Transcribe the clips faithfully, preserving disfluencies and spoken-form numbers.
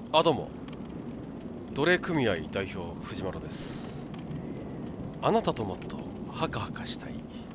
あ、どうも。奴隷組合代表藤丸です。あなたともっとハカハカしたい。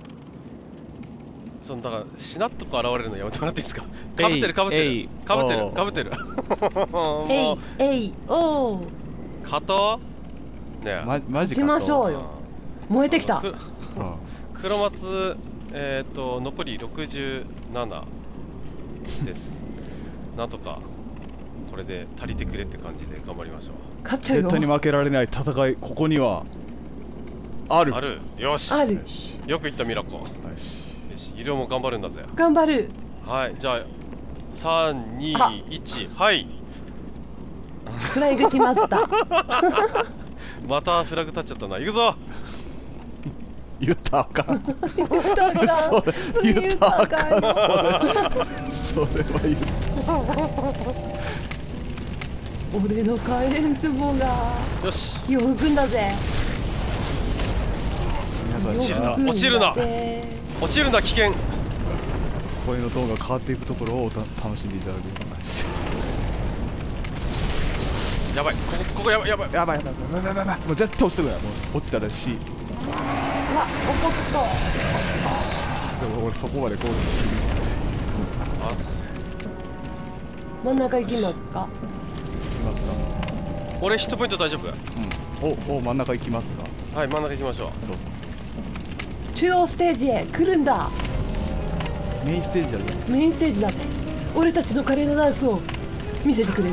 そのだからしなっとこ現れるのやめてもらっていいですか。かぶってるかぶってるかぶってるかぶってる。 えいえいおお。 加藤ねえ、 ま、マジか。 勝ちましょうよ。燃えてきた。 黒松、えっと残りろくじゅうななです。なんとかこれで足りてくれって感じで頑張りましょう。 勝っちゃうよ。 絶対に負けられない戦い、ここにはある。 ある。よし。 ある。 よく言ったミラコ。よし、医療も頑張るんだぜ。 頑張る。 はい、じゃあさんにいち、はい。 フライグ来ました。 またフラグ立っちゃったな。行くぞ。 言ったらあかん。 言ったらあかん。それ言ったらあかん。 それは言った。 俺の火炎壺がよし。 火を吹くんだぜ。 落ちるな。落ちるな。落ちるな危険。 声のトーンが変わっていくところを楽しんでいただけるかな。 やばい。ここここやばいやばいやばいやばいやばいやばいやばい。もう絶対落ちてくれ。もう落ちたらし。 うわ、怒った。 でも俺そこまでゴールし。 あ、 真ん中行きますか。 行きますか。 俺ヒットポイント大丈夫。 うん。おお真ん中行きますか。 はい、真ん中行きましょう。 そう中央ステージへ来るんだ。 メインステージだぜ。 メインステージだぜ。俺たちの華麗なダンスを見せてくれる。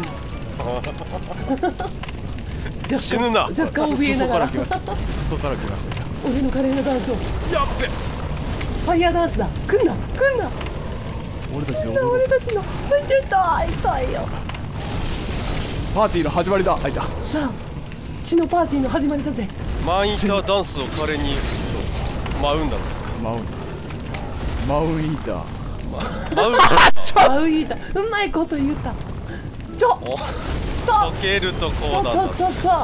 死ぬな。 若干怯えながら。 外から来ました。外から来ました。 俺の華麗なダンスを。 やっべ。 ファイヤーダンスだ。来んな来んな。 俺たちの俺たちの見てた痛いよ。 パーティーの始まりだ。あいた。 さあ血のパーティーの始まりだぜ。 マンイーターダンスを華麗に舞うんだぜ。 マウンマウンイーター。 舞う。 あういた。うまいこと言った。ちょお、 ちょ溶けるとこうなんだ。 ちょちょちょ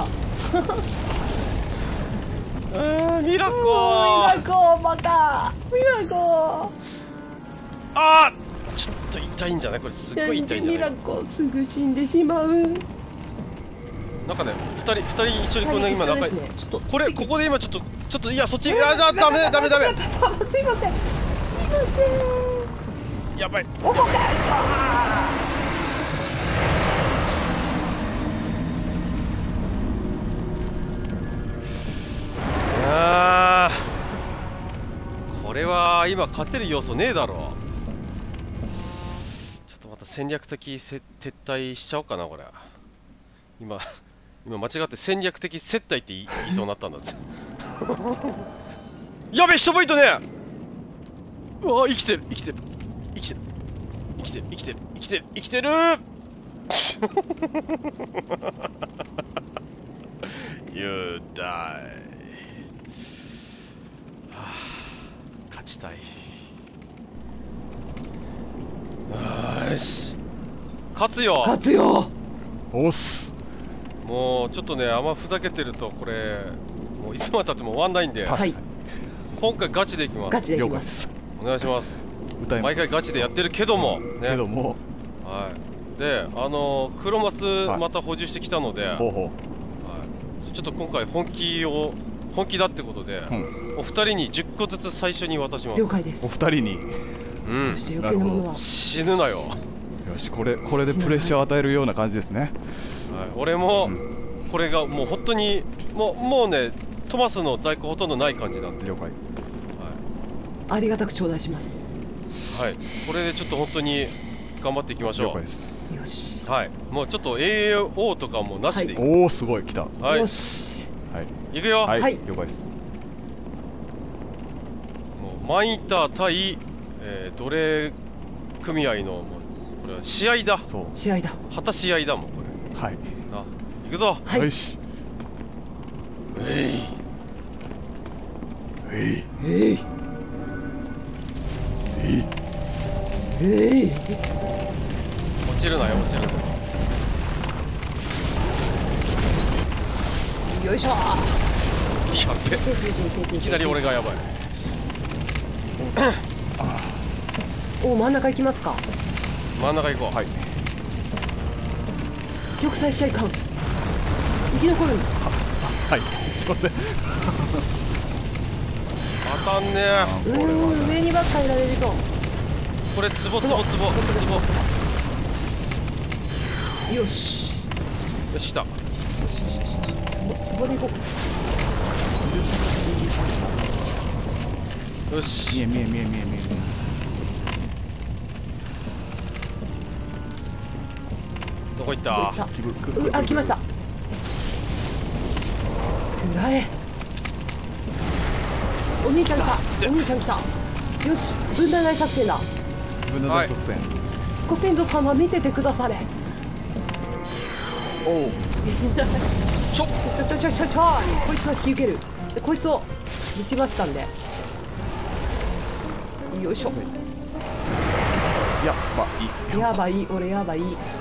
あー、ミラコミラコバカミラコ。 あー、ちょっと痛いんじゃないこれ。すっごい痛いんじミラゃない。 コすぐ死んでしまう。 なんかね、二人二人一緒にこんな今仲いい。 ちょっとこれここで今ちょっとちょっといやそっちあダメダメダメダメ。 すいませんすいません。 やばい。 おこけあー、これは今勝てる要素ねえだろ。ちょっとまた戦略的せ撤退しちゃおうかなこれ。今今間違って戦略的接待って言い言いそうになったんだってやべえ、ヒットポイントね。うわ、生きてる生きてる生きてる生きてる生きてる生きてる生きてるYou die、はあ、勝ちたい。よし勝つよ。 勝つよ。 おっす。 もうちょっとね、あんまふざけてるとこれもういつまでたっても終わんないんで、 はい、 今回ガチでいきます。 ガチでいきます。 お願いします。 歌います。 毎回ガチでやってるけども、ね、 けども、 はい。で、あのー、黒松はいまた補充してきたので、 ほうほう、 はい、ちょっと今回本気を本気だってことで、 うん、 お二人にじゅっこずつ最初に渡します。 了解です。 お二人に。 うん。 そして余計なものは死ぬなよ。 よし、これこれでプレッシャーを与えるような感じですね。 はい、俺も、うん、これがもう本当にもうもうね、トマスの在庫ほとんどない感じなんで。 了解。はい。 ありがたく頂戴します。 はい。これでちょっと本当に頑張っていきましょう。 了解です。 よし。 はい。もうちょっと エーオー とかもなしで。 はい、おお、すごい来た。 はい。 よし。 はい。行くよ。 はい。 はい、 了解です。 もうマンイーター対、えー、奴隷組合のもうこれは試合だ。 そう。 試合だ。 果たし合いだもんこれ。 はい。 あ、行くぞ。 はい。 よし。 えい。 えい。 えい。 えい。 えい。 落ちるなよ、落ちるな。 よいしょ。 やべ。いきなり俺がやばい。 お、真ん中行きますか。 真ん中行こう。 はい。 玉砕しちゃいかん。生き残るんだ。 はいすいません。 当たんねえ。 うーん、上にばっかりられると。 これツボツボツボツボ。 よしよし来た。 ツボでいこう。 よし。 見え見え見え見え見え見どこ行った？ どこ行ったうあ、来ました。くらえ。お兄ちゃん来た。お兄ちゃん来た。よし、分断ない作戦だ。 え。分断作戦。 ご先祖様見ててくだされ。 おお。 ちょちょちょちょちょちょい。こいつは引き受ける。でこいつを撃ちましたんで。よいしょ。 やばい。 やばい、俺やばい。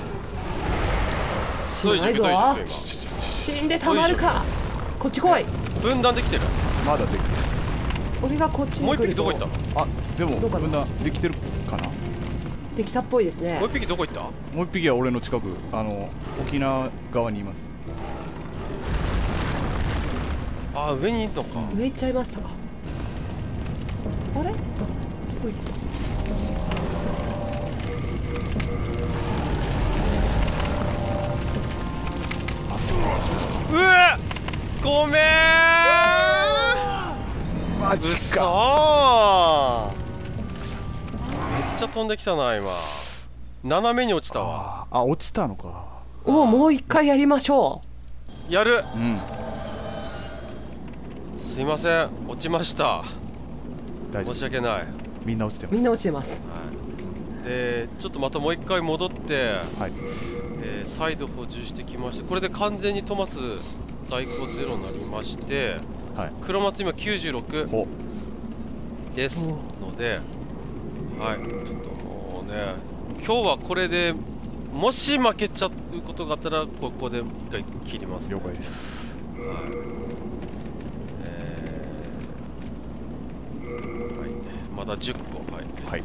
死どういうな状況どういういぞ。 状況死んでたまるか。こっち来い。 今分断できてる。 まだできてる。 俺がこっちもう一匹に来るとどこ行ったの？ あでもどうかな分断できてるかな。 できたっぽいですねもう。一匹どこ行った？ もう一匹は俺の近く、あの沖縄側にいます。 あー、上にいんのか。 上行っちゃいましたか。あれどこ行った？ うえごめーん。 マうそー。めっちゃ飛んできたな今。斜めに落ちたわ。 ああ落ちたのか。 おお、もう一回やりましょやる。 うんすいません、落ちました。 大丈夫。 申し訳ない。 みんな落ちてう。 ます。 みんな落ちてます。 はい、でちょっとまたもう一回戻って、 はい。 えー再度補充してきまして、これで完全にトマス在庫ゼロになりまして、 はい。 黒松今きゅうじゅうろくおですおので、はい、ちょっともうね、今日はこれでもし負けちゃうことがあったらここで一回切ります。 了解です。 はい、えーはい、まだじゅっこ、はい、 はい。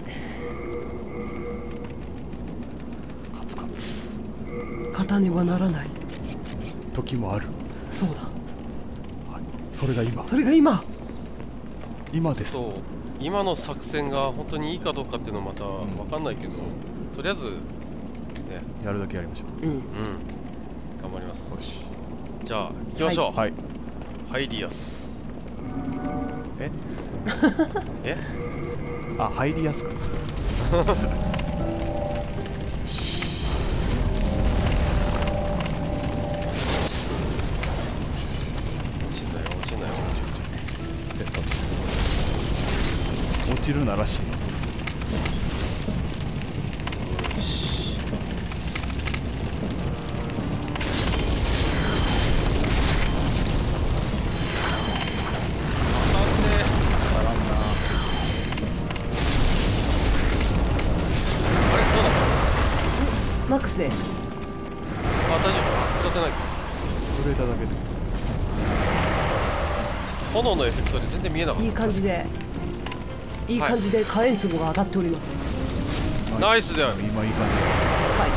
カツカツ。 勝たねばならない。 時もある。 そうだ。 はい。それが今。 それが今。 今です。 と今の作戦が本当にいいかどうかっていうのはまた分かんないけど、とりあえずね、 やるだけやりましょうん。 うん、頑張ります。 う。よし。 じゃあ行きましょう。 はい。 ハイリアス。 ええあ入りやすく。 落ちんなよ、落ちんなよ。 落ちるならしい。 よし。あかんね。 あらんな。 あれどうだった？ マックスです。 あ、大丈夫。食らってないか。 震えただけで。 炎のエフェクトで全然見えなかっいい感じで。いい感じで火炎粒が当たっております。 た。ナイスだよ。 今いい感じ。 はい。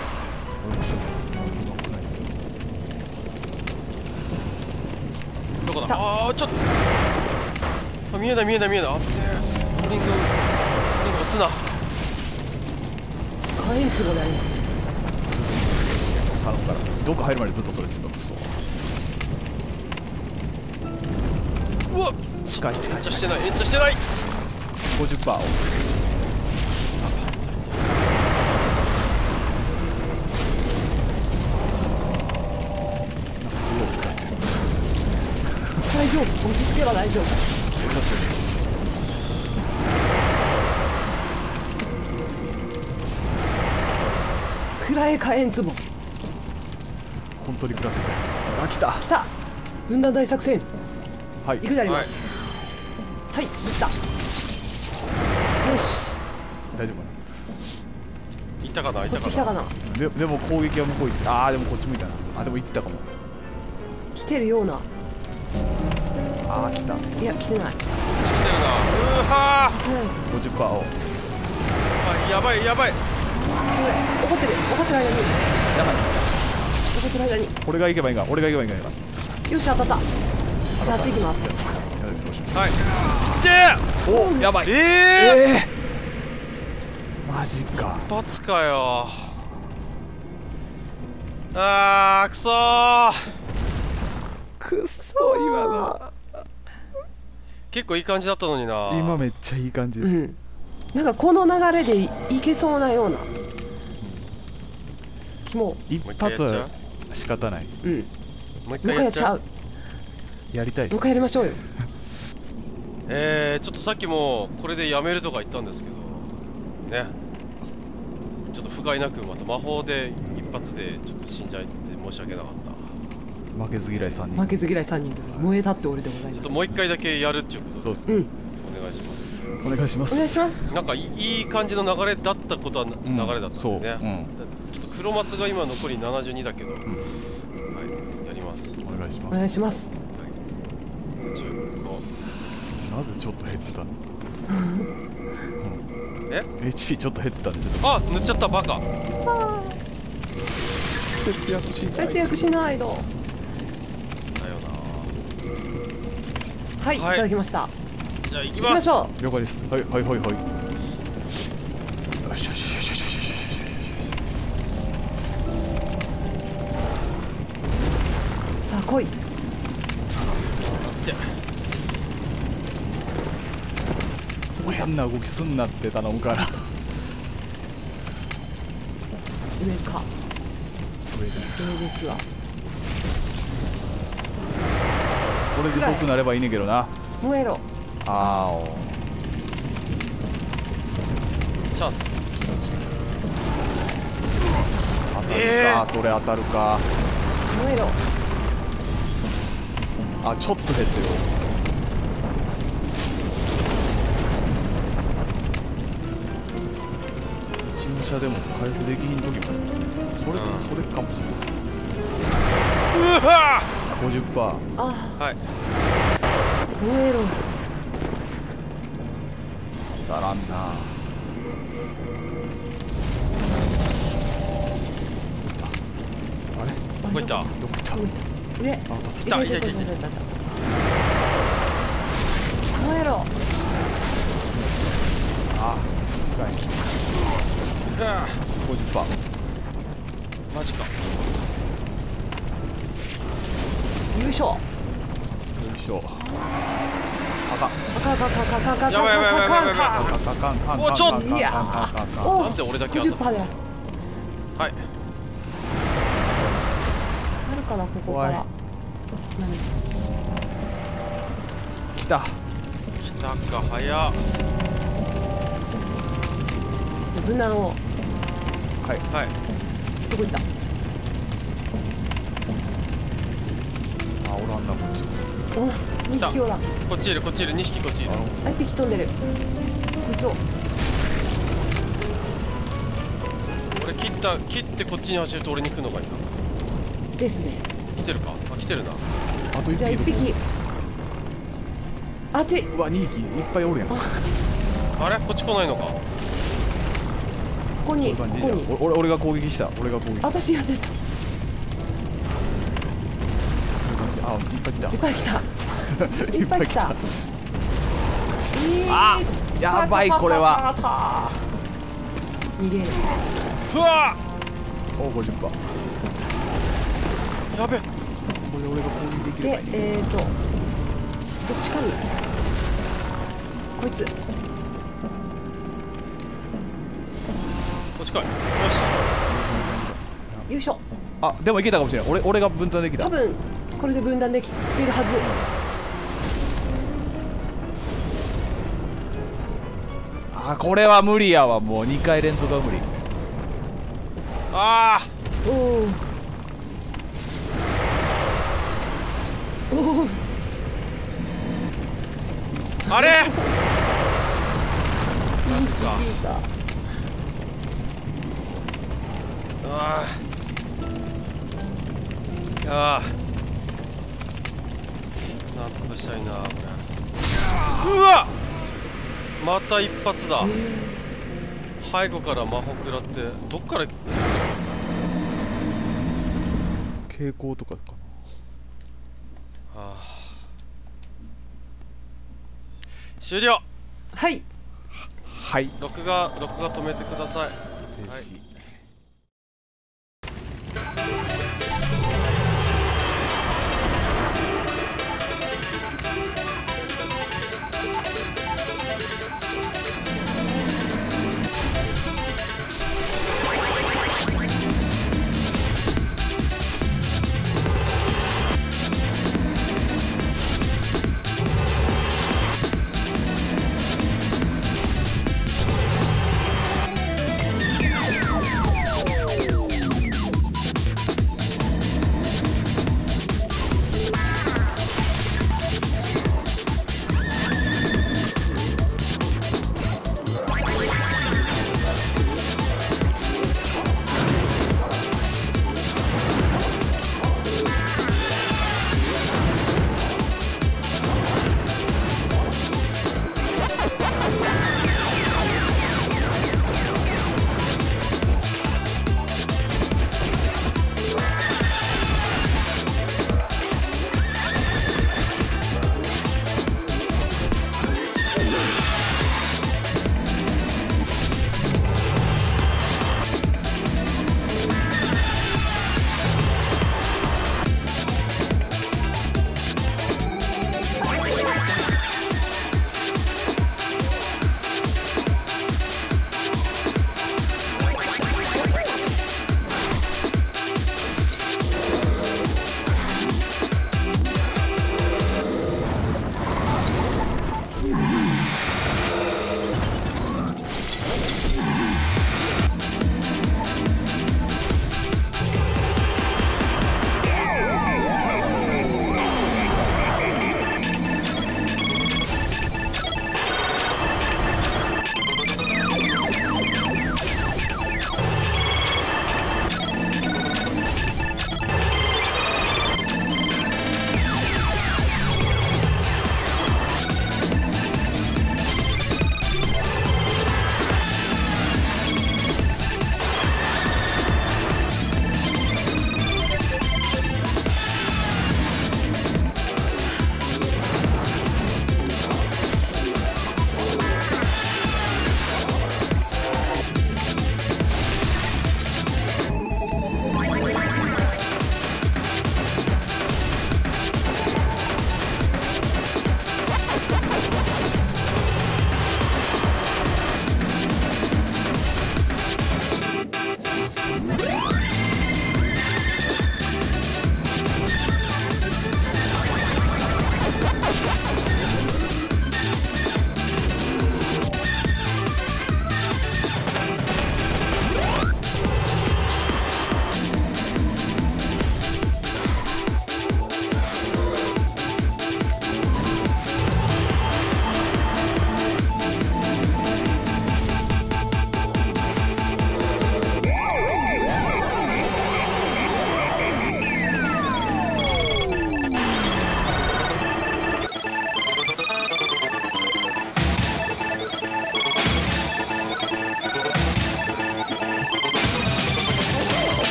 どこだ？ 来たああ、ちょっと。あ、見えない見えない見えない。あっねえ。ローリング、ローリング押すな。 火炎粒であります。 頼むからどこ入るまでずっとそれしてた。クソ。 うわっ、 近い近いめっちゃしてない、めっちゃしてない。 ごじゅっパーセント を。 大丈夫。落ち着けば大丈夫。暗い火炎粒。 本当に食らってた。あ来た。 来た。分断大作戦。 はい。 行くでありまはい。 す。はい、行った。よし。 大丈夫か行ったかな、行こったかな。 っち来たかな。 な。ででも攻撃は向こう行った。ああでもこっち向いたな。あでも行ったかも。 来てるような。 ああ来た。 いや、来てない。 来てるな。うーは来てない。 ごじゅっパーセントを。 ー。あ、やばいやばい。 これ怒ってる。怒ってる間に。 やばい。 こちら間に。 俺が行けばいいか、俺が行けばいいか。 よし、当たった。じゃあ、あっち行きます。 はいでお、やばい。 えー、 えー、マジか。 一発かよ。あーくそー、 くっそ今の。 結構いい感じだったのにな。 今めっちゃいい感じです。 うん。なんかこの流れで い, いけそうなような。もう一発は仕方ない。 うん。 もう一もう一回やっちゃう。 回やっちゃう。 やりたい。 もう一回やりましょうよ。 えー、ちょっとさっきもこれでやめるとか言ったんですけどね、ちょっと不甲斐なくまた魔法で一発でちょっと死んじゃいって申し訳なかった。 負けず嫌いさんにん。 負けず嫌いさんにん組燃えたって俺でございます。 ちょっともう一回だけやるっていうことでそうですね。 うん。 お願いします。 お願いします。 お願いします。 なんかいいい感じの流れだったことはな、 うん流れだったんでね、 そううんだちょっと黒松が今残りななじゅうにだけど、はい、やります。 お願いします。 お願いします。 じゅうごなぜちょっと減ってたの？ えエイチピー ちょっと減ってたんですよ。 あ塗っちゃったバカ。 節約しない。 節約しないと。 だよはい、い、 はいただきました。 な。じゃあ行き行きます。 ましょ了解です。はいはいはいはい。よしよしよしよしよしよし。 う。さあ来い。 で変な動きすんなって頼むから。 上か。 上です。 上ですわ。 これで遠くなればいいねんけどな。 燃えろ。 あーお。 チャンス。 当たるか、 えーそれ当たるか。 燃えろ。 あ、ちょっと減ってる。駐車でも回復できひん時もある。それ、 うんそれかもしれない。 うわごじゅっパーセント。 あ、 はい燃えろ。 だらんな。あれどこ行った。 どこ行った？ 上。上。 あ、 いたいたいたいたいたいた。燃えろ。 あ、近い。 うわごじゅっパーセント。 マジか。 優勝。 よいしょ。あかん。 あかんあかんあかんあかんあかんあかんやばいやばいやばいやばいやばい。 あかんあかんあかん。 おちょっいやーおなんで俺だけごじゅっパーセントで。 はい。 あるかなここから。何？ 来た。 来たか早っ。 じゃあ無難を。 はい。 はい。 どこ行った？ あ、おらんな、こっち。 お、にひきおらん。 こっちいるこっちいるにひきこっちいる。 あ、いっぴき飛んでる。こいつを。 俺切った切ってこっちに走ると俺に来るのかいな。 ですね。 来てるか。あ来てるな。 あと一じゃあ一匹。 匹。あっち。 うわ、にひきいっぱいおるやん。こあれこっち来ないのか。 ここに、こういう感じこに。 お俺俺が攻撃した。俺が攻撃。 私やってた。 あ、いっぱい来た。 いっぱい来た。いいっぱい来た。 あ、やばいこれは。 逃げる。 うわお、ごじゅっパーセント。 やべ。 これで俺が攻撃できればでいい、ね。 えーと、どっちかに。こいつ。 こっち来い。よし。 よいしょ。 あ、でもいけたかもしれない。俺俺が分担できた。 多分これで分断できてるはず。 あ、これは無理やわ。もうにかい連続は無理。 あおお。おお。 あ。あれ。 いいか。 ああ。ああ。なんとかしたいなこれ。うわ。また一発だ。背後から魔法食らってどっから。 傾向とかかな。 はあ、終了。 はいはい録画録画止めてください。 停止、 はい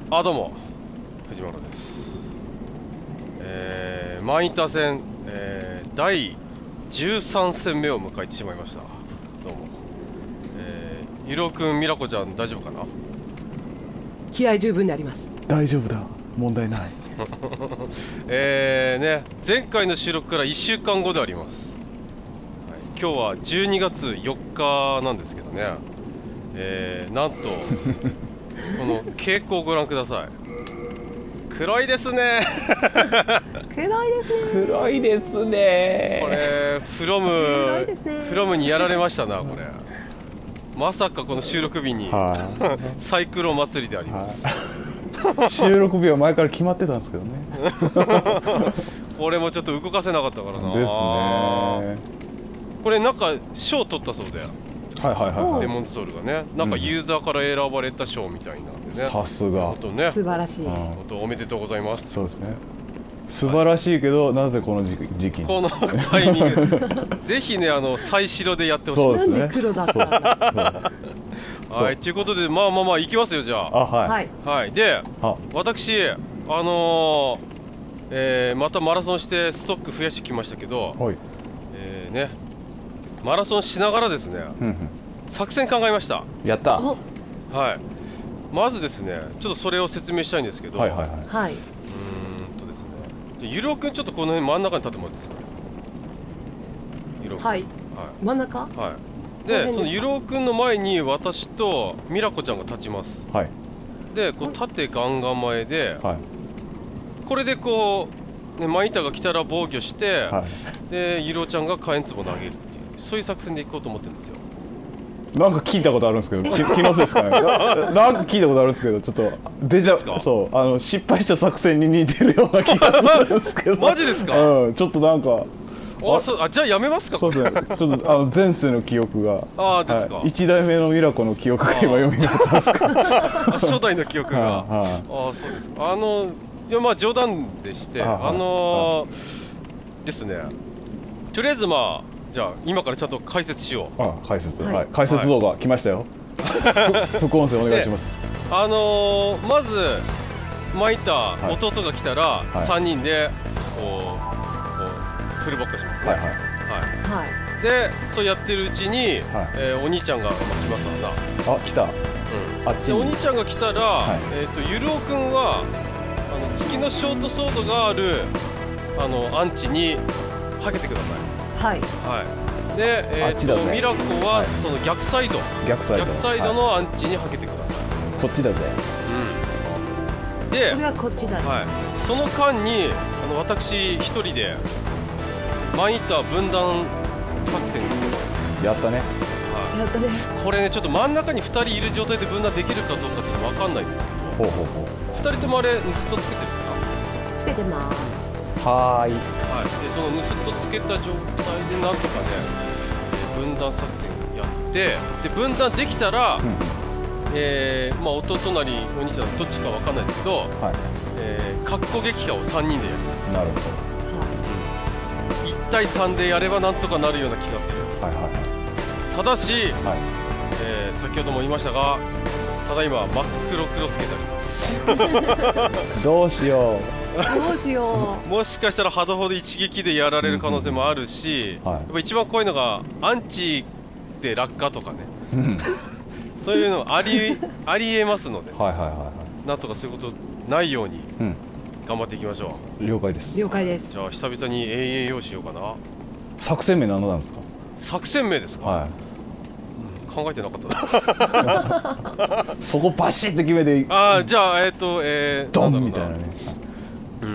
あ、どうも藤原です。えー、マインター戦、えー、だいじゅうさん戦目を迎えてしまいました。どうも、えー、ゆろうくん、みらこちゃん大丈夫かな？ 気合十分であります。 大丈夫だ、問題ない。 えーね、前回の収録からいっしゅうかんごであります。はい、今日はじゅうにがつよっかなんですけどね、えー、なんとこの傾向をご覧ください。暗いですね。 暗いですね。 黒いですね。 これフロム暗いですねフロムにやられましたな、これ。まさかこの収録日に、 はサイクロン祭りでありい、 ます。 はい、収録日は前から決まってたんですけどね。 これもちょっと動かせなかったからな。 ですね。 これなんか賞取ったそうで、 はいはいはい、はい。 デモンズソウルがね、なんかユーザーから選ばれた賞みたいなんでね。 さすが本。当ね、 素晴らしい。 うん本当おめでとうございます。 そうですね。素晴らしいけど、なぜこの時期時期に。 このタイミング、ぜひね、あの再白でやってほしい。 そうですねなんで黒だったんだ。 そうはい、ということで、まあまあまあ、いきますよ、じゃあ、はい。 はい。 あ。はい、で、 あ、 私、あのーえーまたマラソンしてストック増やしてきましたけど、 はい。 えーね、マラソンしながらですね、 うんうん。 作戦考えました。 やった。 お、 はい。まずですね、ちょっとそれを説明したいんですけど、 はいはいはい。 はい。 うーんとですね、じゃあゆろうくん、ちょっとこの辺真ん中に立ってもらっていいですか。ゆろうくん。 はい。 は真ん中。 い。はい。 こので、 辺ですかそのゆろうくんの前に私とみらこちゃんが立ちます。 はい。 で、こう縦ガンガン前で、 はい。 これでこう、ね、マインターが来たら防御して、 はい。 で、ゆろうちゃんが火炎壺投げるっていう、そういう作戦でいこうと思ってるんですよ。 なんか聞いたことあるんですけど、き気のせいですかね。ななんか聞いたことあるんですけど、ちょっとデジですかャそうあの失敗した作戦に似てるような気がするんですけど。 マジですか？ うん、ちょっとなんか。 あ、そう、あ、じゃあやめますか。 そうですね。ちょっとあの前世の記憶が。 ああ、ですか。 はい、一代目のミラコの記憶が今蘇ったんですか。 あ、初代の記憶が。 はいはいああ、そうですか。あの、いや、まあ冗談でして、 はいはいあのーですね。とりあえず、まあ、じゃあ今からちゃんと解説しよう。 あ、解説、 はいはい、解説動画来ましたよ。副音声お願いします。 あのー、まずマイタはいー、弟が来たらいさんにんでこうこうフルボッコしますね。 はいはい。 はいはい。 で、そうやってるうちに、 はいえーお兄ちゃんがまあ来ますわな。 あ、来た。 うんで、 あっちにお兄ちゃんが来たら、 はいえっ、とゆるおくんはあの月のショートソードがあるあのアンチにはけてください。 はい。 はい。で、えーあっちだぜとミラコははいその逆サイド、 逆サイド。 逆サイドはいのアンチにはけてください。 こっちだぜ。 うん。で、 これはこっちだね。 はい。その間にあの私一人でマインター分断作戦に。 やったね。 はやったね。 い。これね、ちょっと真ん中にふたりいる状態で分断できるかどうかっていうのは分かんないんですけど、 ほうほうほふたりともあれヌスッとつけてるかつけてます。 う。はーい。 な。はい。で、そのヌスッとつけた状態でなんとかね、えー分断作戦やって、で分断できたら、 うん。 えーまあ弟なりお兄ちゃんどっちか分かんないですけど、 はい。 えー、格好撃破をさんにんでやる。 なるほいち対さんでやればなんとかなるような気がする。 ど。はいはいただし、 はい。 えー先ほども言いましたが、ただいま真っ黒クロスケてあります。 どうしよはい。どうしよもしかしたらハドホで一撃でやられる可能性もあるし、 はいやっぱ一番怖いのがアンチで落下とかね、 う。うん。 そういうのありありえますので、 はいはいはいはなんとかそういうことないようにい。うん。 頑張っていきましょ了解ですう。。了解でう。 す。 じゃあ久々に エーエー 用しようかな。 作戦名何なんですか。 作戦名ですか、 は考えてなかったな。 い。そこバシッと決めて。 ああ、じゃあえっ、とえー、 ドなんだろうンみたいなね。 うん。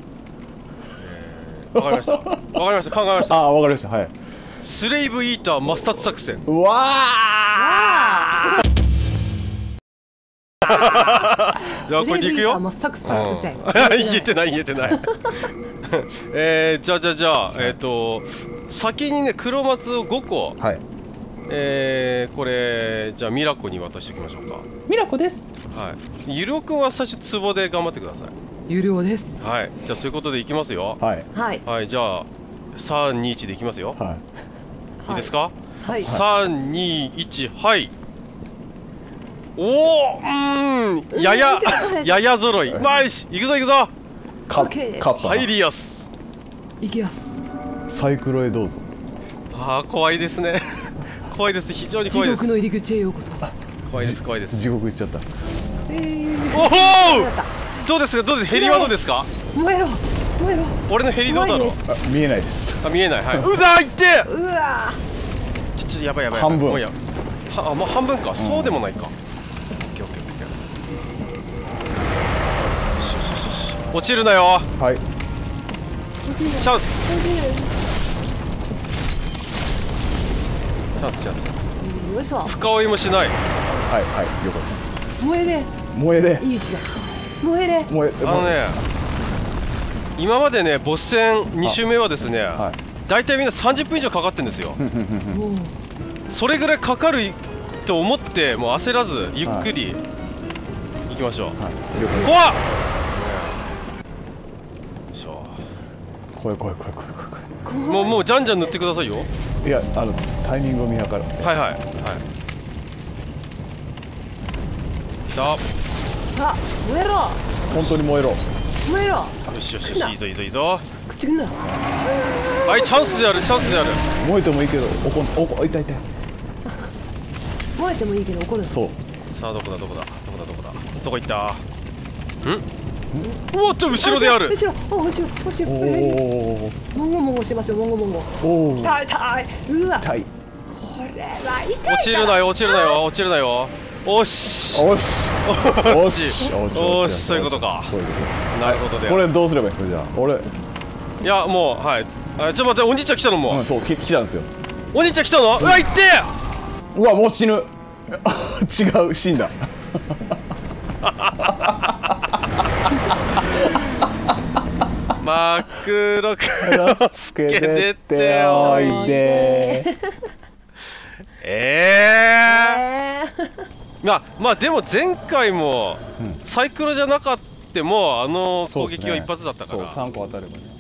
えーわかりました。わかりました。考えました。 ああ、わかりました。はい。 スレイブイーター抹殺作戦。 うわああ。 じゃあこれでいくよ。 真っ作作戦。 うん言えてない言えてない。えー、じゃあじゃあじゃあえっ、と先にね黒松をごこ、 ー。はい。 えー、これじゃあミラコに渡しておきましょうか。 ミラコです。 はい。ゆろくんは最初壺で頑張ってください。 有料です。 はい。じゃあそういうことでいきますよ。 はい。 はい。 はい。じゃあさんにいちでいきますよ。 はい。 いいですか？ はい。 さんにいちはい。 おお、うーん、やややや揃い。まあよし、行くぞ行くぞ。 かオッケー勝ったな。 入りやす。 行きやす。 サイクロへどうぞ。 ああ、怖いですね。怖いです、非常に地怖いです獄。の入り口へようこそ。 怖いです怖いです。 地獄行っちゃった。 えー、 おお、 やった。 どうですか、どうです、ヘリはどうですか。 燃えろ燃えろ。 俺のヘリどうだろう。 あ、見えないです。 あ、見えない。はい。うざー、いってー。 うわちょちょ、やばいやばい。 半分もういや。は、あ、もう半分か、そうでもないか。オッケーオッケーオッケー。よしよしよしよし。落ちるなよ。 はい。 ー。 チャンス。チャンスチャンス。 よいしょ。 深追いもしない。 はいはい了解です。 燃えれ。 燃えで。 いい位置だ。燃えれ。 燃え。 あのね、今までね、ボス戦に周目はですね、 はい。 大体みんなさんじゅっぷん以上かかってんですよ。 もうそれぐらいかかると思って、もう焦らずゆっくり行きましょう。 はい。了解です。 怖っ。よいしょ。 怖い怖い怖い怖い怖い。 もうもうじゃんじゃん塗ってくださいよ。 いや、あのタイミングを見計らって。 はいはいはい。来た。よさあ燃えろ本当に燃えろ。 燃えろ。 しよしよし、いいぞいいぞいいぞ。 口くんな。 はい、チャンスであるチャンスである。 燃えてもいいけど、おこおこ痛い痛い。 燃えてもいいけど怒る。 そう。 さあどこだどこだどこだどこだどこ行った。ん？うおっと後ろである。 後ろお後ろ後ろ。 おおもごもごしてますよもごもご。 おお。 痛い痛い。うわ。 痛い。 これは痛い。 落ちるなよ落ちるなよ落ちるなよ。おしおし。 おおしし。おし。 おし、そういうことか。 そういうことです。 なるほどで。 これどうすればいいですかじゃあ。俺。 いやもうはい。あ、ちょっと待って、お兄ちゃん来たのもう。 うん、そうき来たんですよ。 お兄ちゃん来たの？うわ、行って。 うわもう死ぬ。違う死んだ。 マクロク助けてっておいで。 えええー。まあまあでも前回もサイクロじゃなかったもあの攻撃は一発だったから。 そうさんこ当たればね。